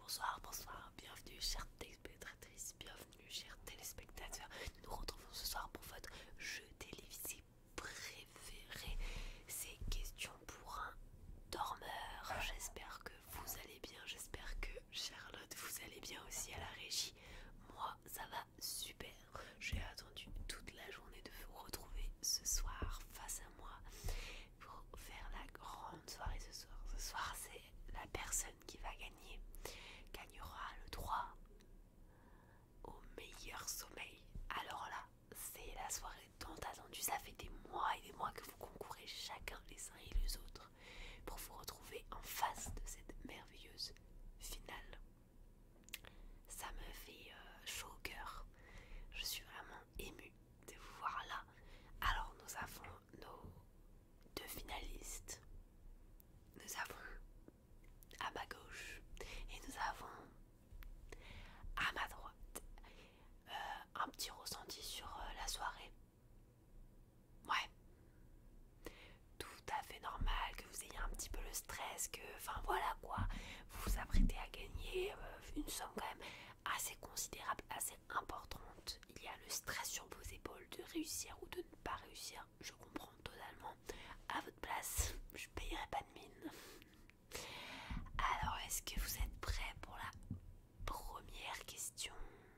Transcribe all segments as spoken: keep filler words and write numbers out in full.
Bonsoir, bonsoir, bienvenue chères téléspectatrices, bienvenue chers téléspectateurs. Nous nous retrouvons ce soir pour votre jeu télévisé préféré. C'est question pour un dormeur. J'espère que vous allez bien, j'espère que Charlotte vous allez bien aussi à la régie. Moi ça va super. J'ai attendu toute la journée de vous retrouver ce soir face à moi pour faire la grande soirée ce soir. Ce soir c'est la personne qui va gagner gagnera le droit au meilleur sommeil. Alors là, c'est la soirée tant attendue. Ça fait des mois et des mois que vous concourez chacun les uns et les autres pour vous retrouver en face de cette merveilleuse finale. Ça me fait euh, chaud au cœur. Je suis vraiment émue de vous voir là. Alors nous avons nos deux finalistes. Nous avons à ma gauche et nous avons à ma droite euh, un petit ressenti sur euh, la soirée. Ouais, tout à fait normal que vous ayez un petit peu le stress, que enfin voilà quoi, vous vous apprêtez à gagner euh, une somme quand même assez considérable, assez importante. Il y a le stress sur vos épaules de réussir ou de ne pas réussir. Je comprends totalement. À votre place, je payerai pas de mine. Alors, est-ce que vous êtes prêts pour la première question?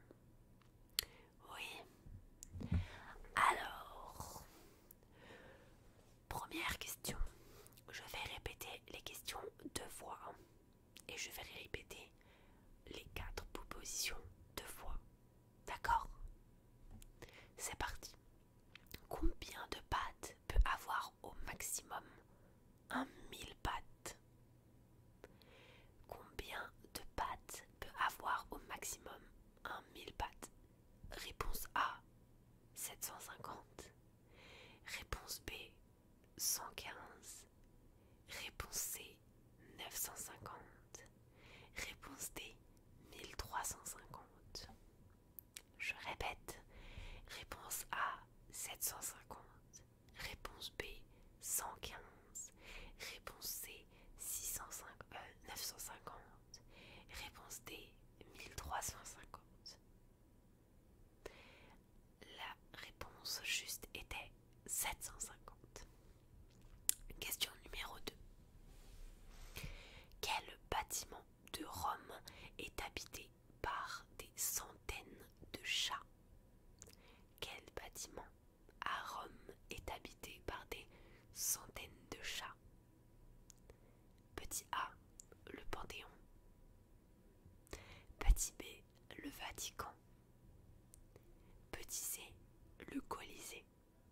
Oui. Alors, première question. Je vais répéter les questions deux fois et je vais répéter les quatre propositions deux fois. D'accord? C'est parti. Combien de pattes peut avoir au maximum un mille pattes? Combien de pattes peut avoir au maximum un mille pattes? Réponse A, sept cent cinquante. Réponse B, cent quinze. Réponse C, neuf cent cinquante. Réponse D, mille trois cent cinquante. Je répète. Réponse A, sept cent cinquante. Réponse B, cent quinze. Réponse C, six cent cinquante, euh, neuf cent cinquante. Réponse D, mille trois cent cinquante. La réponse juste était sept cent cinquante. Question numéro deux. Quel bâtiment de Rome est habité par des centaines de chats? Quel bâtiment à Rome est habité par des centaines de chats? Petit A, le Panthéon. Petit B, le Vatican. Petit C, le Colisée.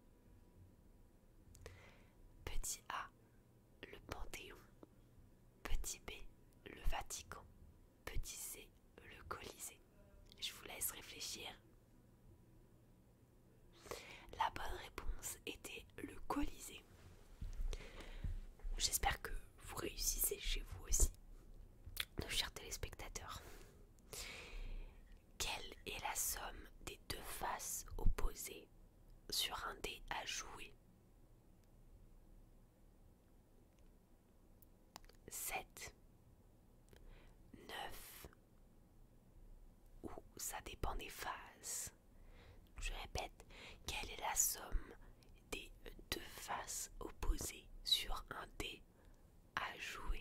Petit A, le Panthéon. Petit B, le Vatican. Petit C, le Colisée. Je vous laisse réfléchir. La bonne réponse était le Colisée. J'espère que vous réussissez chez vous aussi, nos chers téléspectateurs. Quelle est la somme des deux faces opposées sur un dé à jouer? Sept, neuf ou ça dépend des phases. Je répète, quelle est la somme des deux faces opposées sur un dé à jouer?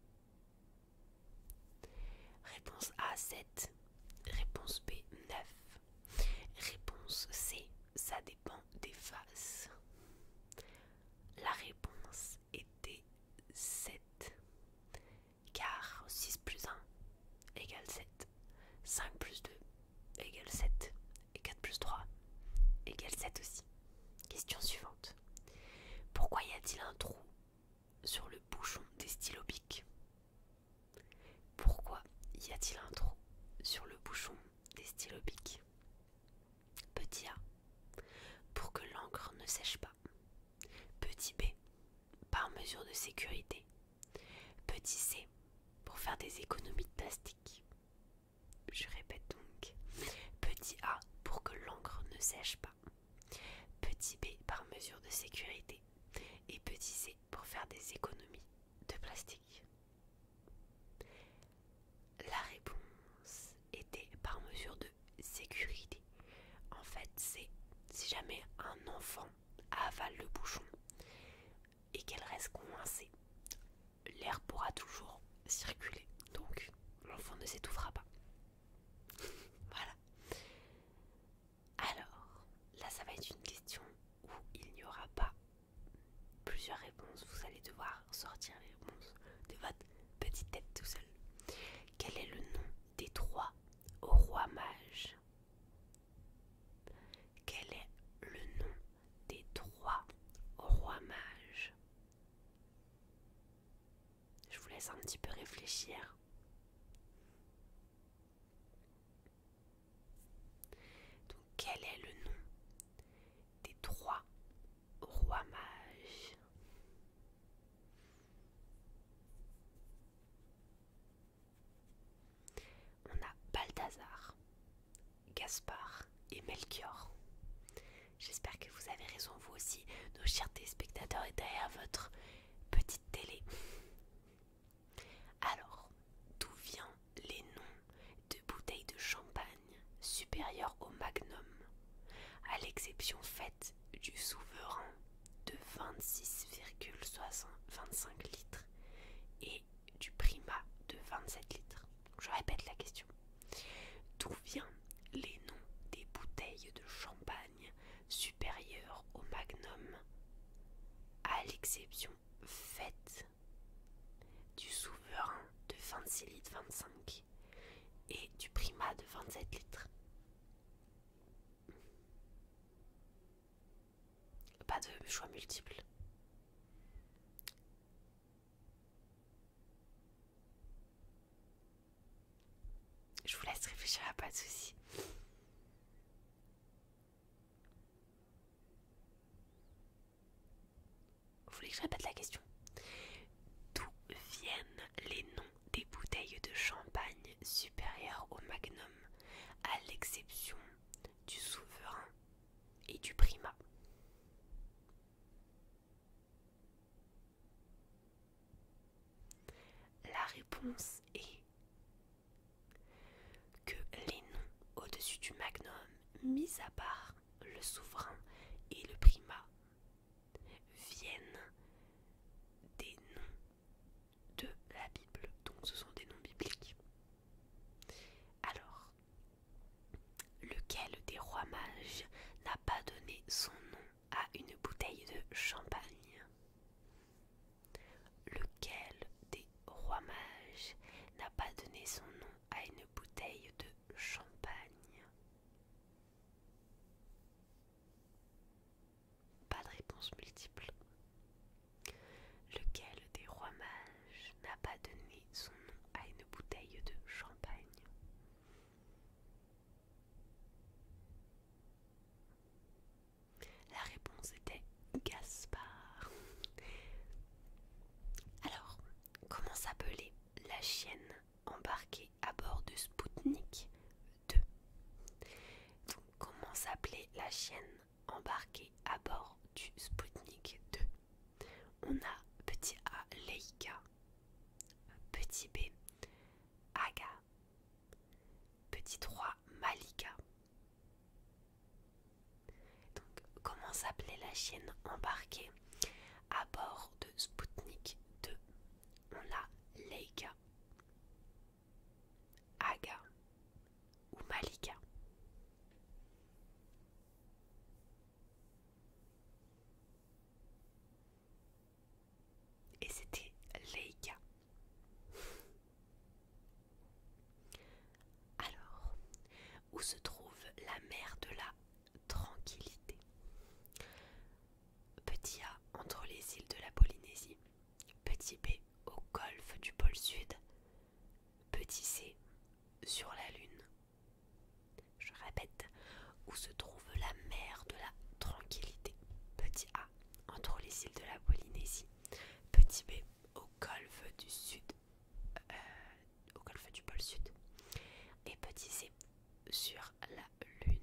Réponse A, sept. Réponse B, neuf. Réponse C, ça dépend des faces. La réponse était sept. Car six plus un égale sept. cinq plus deux égale sept. Et quatre plus trois égale sept aussi. Question suivante. Pourquoi y a-t-il un trou sur le bouchon des stylos bic? Pourquoi y a-t-il un trou sur le bouchon des stylos bic? Petit A, pour que l'encre ne sèche pas. Petit B, par mesure de sécurité. Petit C, pour faire des économies de plastique. Je répète donc. Petit A, pour que l'encre ne sèche pas. Petit B, par mesure de sécurité. Et petit C, pour faire des économies de plastique. La réponse enfant avale le bouchon et qu'elle reste coincée, l'air pourra toujours circuler, donc l'enfant ne s'étouffera pas. Voilà. Alors, là ça va être une question où il n'y aura pas plusieurs réponses. Vous allez devoir sortir les réponses de votre petite tête tout seul. Quel est le nom des trois rois mages? Quel est le nom des trois rois mages? Je vous laisse un petit peu réfléchir. Donc, quel est le nom des trois rois mages? On a Balthazar, Gaspard et Melchior. J'espère que vous avez raison, vous aussi, nos chers téléspectateurs, et derrière votre petite télé. Alors, d'où viennent les noms de bouteilles de champagne supérieures au magnum, à l'exception faite du souverain de vingt-six virgule vingt-cinq litres et du Prima de vingt-sept litres? Je répète la question. D'où viennent les noms des bouteilles de champagne supérieures au magnum, à l'exception faite du souverain de vingt-six litres vingt-cinq et du Prima de vingt-sept litres? Pas de choix multiples. Je vous laisse réfléchir, à pas de soucis. Vous voulez que je répète la question? D'où viennent les noms des bouteilles de champagne supérieures au magnum, à l'exception du souverain et du Prima? La réponse est que les noms au-dessus du magnum, mis à part le souverain et le Prima, viennent des noms de la Bible, donc ce sont des noms bibliques. Alors, lequel des rois mages n'a pas donné son nom à une bouteille de champagne? Lequel des rois mages n'a pas donné son nom à une bouteille de champagne? Pas de réponse multiple. Lequel des rois mages n'a pas donné son nom à une bouteille de champagne? La réponse était Gaspard. Alors, comment s'appelait la chienne embarquée à bord de Spoutnik deux? Donc, comment s'appelait la chienne embarquée à bord du Spoutnik deux? On a petit A, Leica, petit B, Aga, petit trois, Malika. Donc, comment s'appelait la chienne embarquée à bord de Spoutnik deux? On a Leica, Aga ou Malika. Et c'était Leica. Alors, où se trouve la mer de la Tranquillité? Petit A, entre les îles de la Polynésie. Petit B, au golfe du pôle Sud. Petit C, sur la Lune. Je répète, où se trouve la mer de la Tranquillité? Petit A, entre les îles de la Polynésie. Petit B, au golfe du Sud, euh, au golfe du pôle Sud. Et petit C, sur la Lune.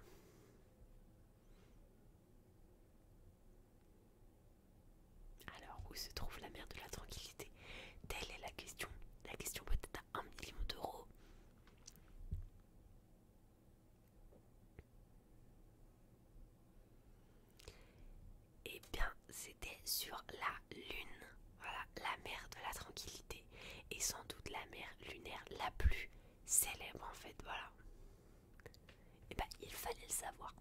Alors, où se trouve la mer de la Tranquillité? Telle est la question. La question peut-être à un million d'euros. c'était sur la Lune. Voilà, la mer de la tranquillité. Et sans doute la mer lunaire la plus célèbre en fait, voilà. Et bah il fallait le savoir.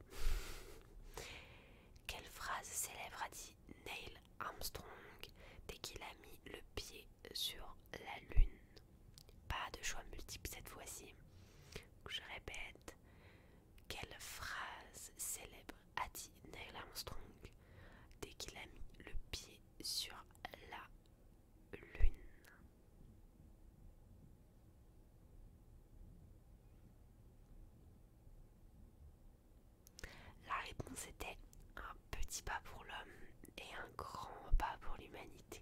Quelle phrase célèbre a dit Neil Armstrong dès qu'il a mis le pied sur la Lune? Pas de choix multiples cette fois-ci. Je répète. Quelle phrase célèbre a dit Neil Armstrong dès qu'il a mis le pied sur la Lune? La réponse était un petit pas pour l'homme et un grand pas pour l'humanité.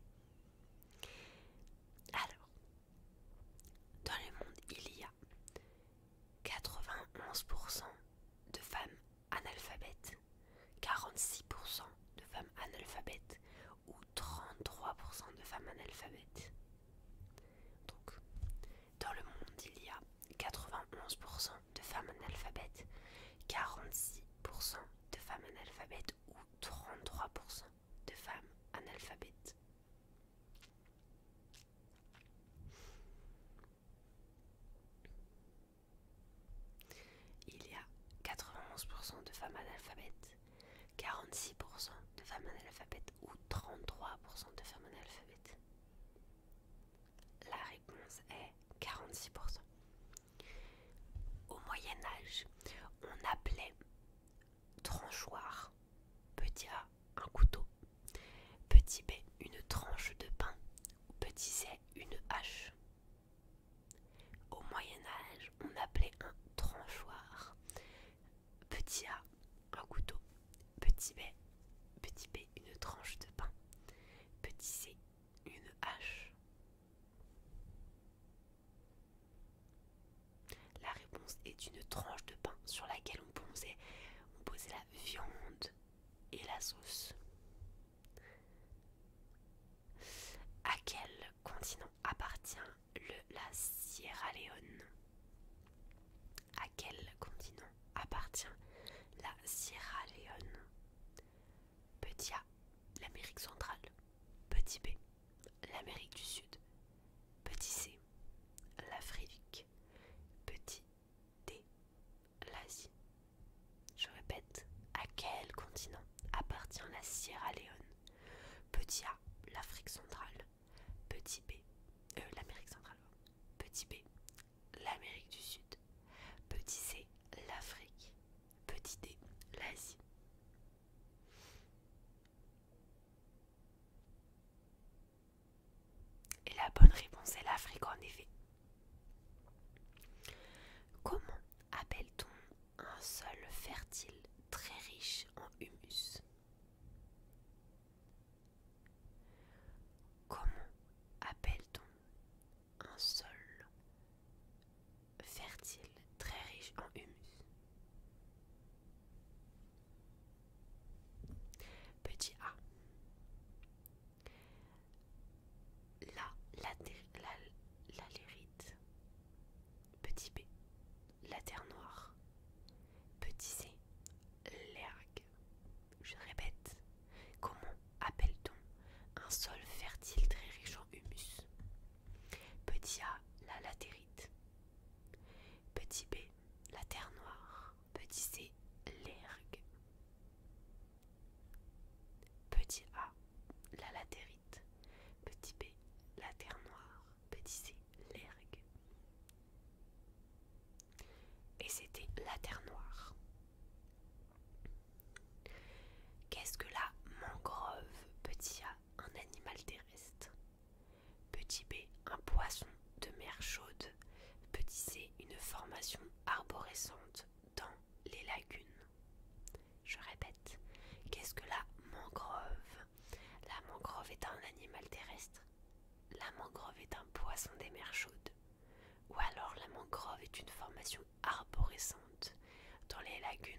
Alors, dans le monde, il y a quatre-vingt-onze pour cent de femmes analphabètes, quarante-six pour cent de femmes analphabètes ou trente-trois pour cent de femmes analphabètes. Donc, dans le monde, il y a quatre-vingt-onze pour cent de femmes analphabètes, quarante-six pour cent de femmes analphabètes ou trente-trois pour cent de femmes analphabètes. Il y a quatre-vingt-onze pour cent de femmes analphabètes, quarante-six pour cent de femmes analphabètes ou trente-trois pour cent de femmes analphabètes. La réponse est quarante-six pour cent. Au Moyen Âge, on appelait tranchoir petit A un couteau, petit B une tranche de pain ou petit C une hache. Au Moyen Âge, on appelait un tranchoir petit A un couteau, petit B petit B une tranche de pain, petit C une hache. La réponse est une tranche de pain sur laquelle on posait, on posait la viande et la sauce. À quel continent appartient le, la Sierra Leone? À quel continent appartient la Sierra Leone? Petit A, l'Amérique centrale. Petit B, l'Amérique du Sud. Petit C, l'Afrique. Petit D, l'Asie. Je répète, à quel continent appartient la Sierra Leone? Petit A, l'Afrique centrale. Petit B, euh, l'Amérique centrale. Petit B, l'Amérique du Sud. Petit C, l'Afrique. Petit D, l'Asie. Et la bonne réponse est l'Afrique en effet. Comment appelle-t-on un sol fertile très riche en humus? Comment appelle-t-on un sol fertile très riche en humus? Petit A, la, la, la, la lérite. Petit B, la terre noire. Petit C, l'ergue. Je répète, comment appelle-t-on un sol fertile très riche en humus? Petit A, la latérite. Petit B, la terre noire. Petit C, l'ergue. Petit A, la latérite. Petit B, la terre noire. Petit C, l'ergue. Et c'était la terre noire. Qu'est-ce que la mangrove? Petit A, un animal terrestre. Petit B, un poisson de mer chaude. Petit C, une formation arborescente dans les lagunes. Je répète, qu'est-ce que la mangrove? La mangrove est un animal terrestre. La mangrove est un poisson des mers chaudes. Ou alors la mangrove est une formation arborescente dans les lagunes.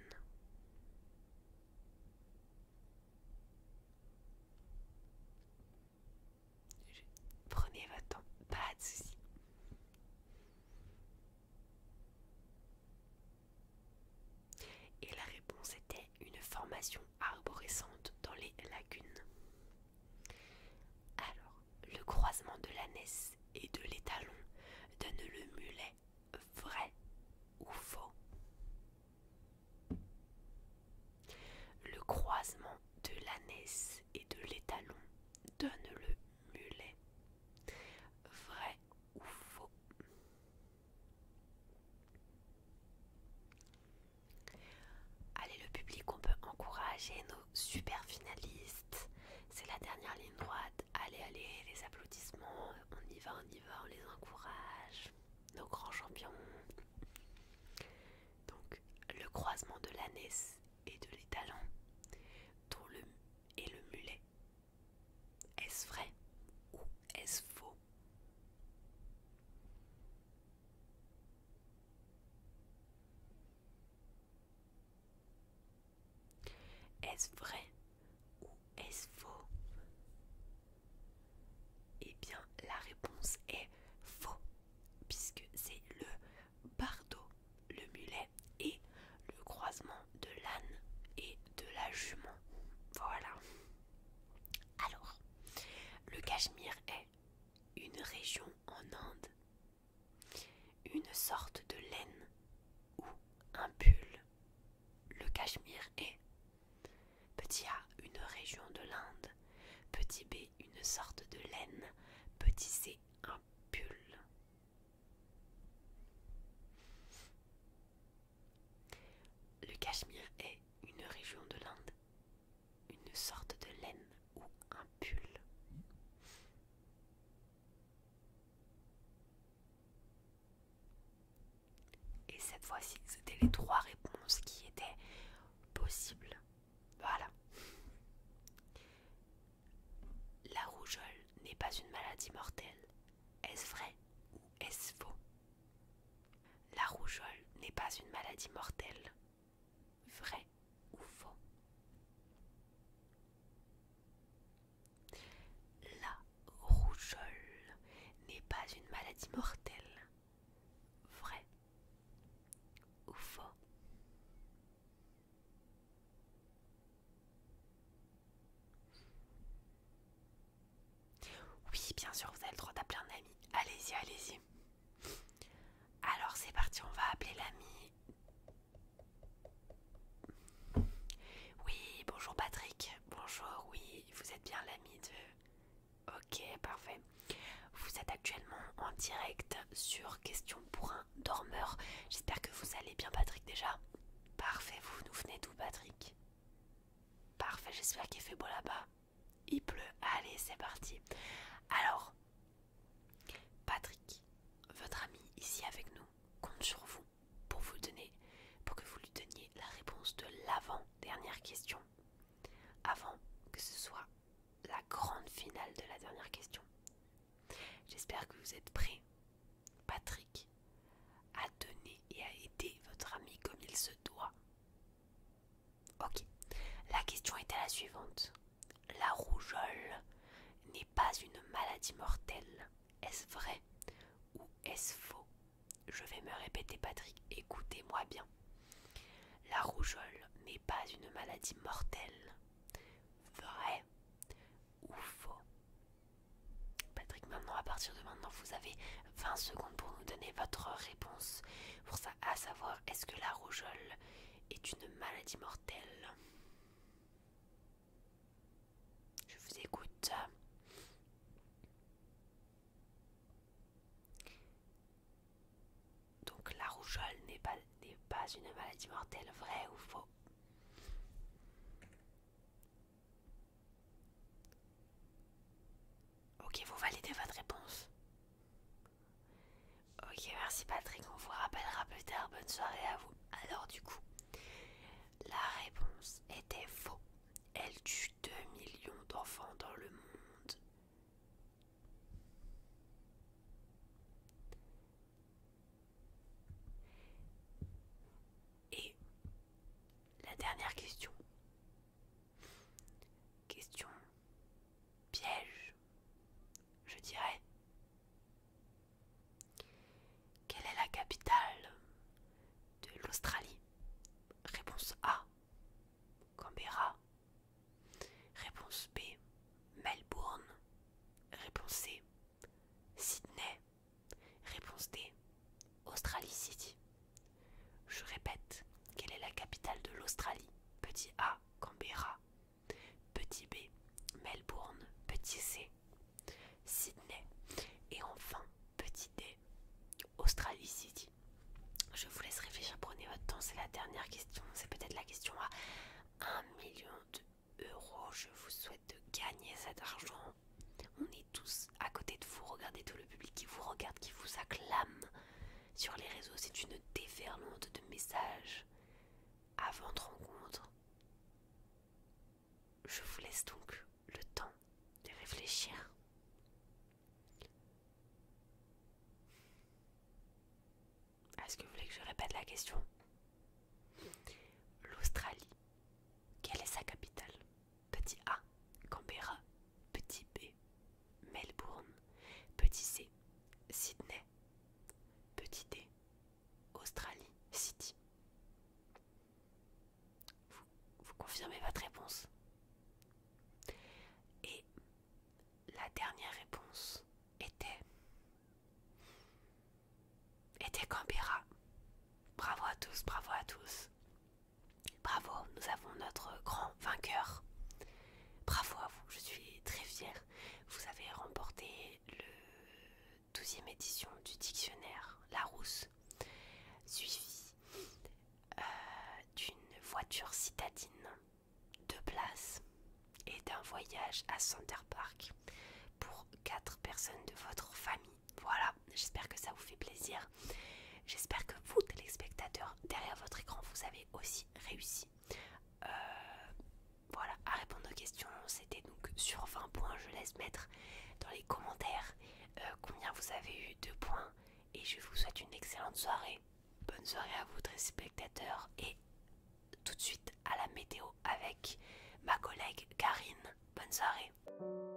Prenez votre temps, pas de soucis. Et la réponse était une formation arborescente dans les lagunes. croisement de l'ânesse et de l'étalon, dont le est le mulet. Est-ce vrai ou est-ce faux? Est-ce vrai ou est-ce faux? Eh bien, la réponse est faux, puisque c'est le bardeau, le mulet et le croisement de l'âne et de la jument. Voilà. Alors, le Cachemire est une région en Inde, une sorte de laine ou un pull. Le Cachemire est petit A, une région de l'Inde, petit B, une sorte de laine, petit C, un pull. Le Cachemire est une région de l'Inde, une sorte de laine ou un pull. Et cette fois-ci, c'était les trois réponses qui étaient possibles. Voilà. La rougeole n'est pas une maladie mortelle. Est-ce vrai ou est-ce faux? La rougeole n'est pas une maladie mortelle. Vrai ou faux? La rougeole n'est pas une maladie mortelle. Vrai ou faux? Oui, bien sûr, vous avez le droit d'appeler un ami. Allez-y, allez-y. Alors c'est parti, on va appeler l'ami. Oui, bonjour Patrick. Bonjour, oui, vous êtes bien l'ami de... Ok, parfait. Vous êtes actuellement en direct sur Question pour un dormeur. J'espère que vous allez bien Patrick déjà. Parfait, vous nous venez d'où Patrick? Parfait, j'espère qu'il fait beau là-bas. Il pleut, allez c'est parti. Alors, Patrick, votre ami ici avec nous, compte sur vous pour vous donner, pour que vous lui donniez la réponse de l'avant-dernière question, avant que ce soit la grande finale de la dernière question. J'espère que vous êtes prêts, Patrick, à donner et à aider votre ami comme il se doit. Ok, la question était la suivante. La rougeole n'est pas une maladie mortelle. Est-ce vrai ou est-ce faux? Je vais me répéter Patrick, écoutez-moi bien. La rougeole n'est pas une maladie mortelle. Vrai ou faux? Patrick, maintenant, à partir de maintenant, vous avez vingt secondes pour nous donner votre réponse. Pour ça, à savoir, est-ce que la rougeole est une maladie mortelle? Je vous écoute. Donc la rougeole n'est pas, n'est pas une maladie mortelle, vrai ou faux? Ok, vous validez votre réponse. Ok, merci Patrick, on vous rappellera plus tard, bonne soirée à vous. Alors du coup, la réponse était faux. Elle tue deux millions d'enfants dans le monde. Et la dernière question. Question piège, je dirais. Quelle est la capitale de l'Australie? Réponse A, Canberra. Réponse B, Melbourne. Réponse C, Sydney. Réponse D, Australie City. Je répète, quelle est la capitale de l'Australie? Petit A, Canberra. Petit B, Melbourne. Petit C, Sydney. Et enfin, petit D, Australie City. Je vous laisse réfléchir, prenez votre temps, c'est la dernière question. C'est peut-être la question à un million d'euros. Je vous souhaite de gagner cet argent. On est tous à côté de vous, regardez tout le public qui vous regarde, qui vous acclame. Sur les réseaux, c'est une déferlante de messages à votre rencontre. Je vous laisse donc le temps de réfléchir. Est-ce que vous voulez que je répète la question? L'Australie, quelle est sa capitale? Petit A, Canberra. Petit B, Melbourne. Petit C, Sydney. Petit D, Australie City. Vous, vous confirmez votre réponse? Et la dernière réponse était était Canberra. Bravo à tous, bravo à tous. Bravo, nous avons notre grand vainqueur. Bravo à vous, je suis très fière. Vous avez remporté le douzième édition du dictionnaire Larousse, suivi euh, d'une voiture citadine, deux places et d'un voyage à Center Park pour quatre personnes de votre famille. Voilà, j'espère que ça vous fait plaisir. J'espère que vous, téléspectateurs, derrière votre écran, vous avez aussi réussi euh, voilà, à répondre aux questions. C'était donc sur vingt points. Je laisse mettre dans les commentaires euh, combien vous avez eu de points. Et je vous souhaite une excellente soirée. Bonne soirée à vous, téléspectateurs. Et tout de suite à la météo avec ma collègue Karine. Bonne soirée.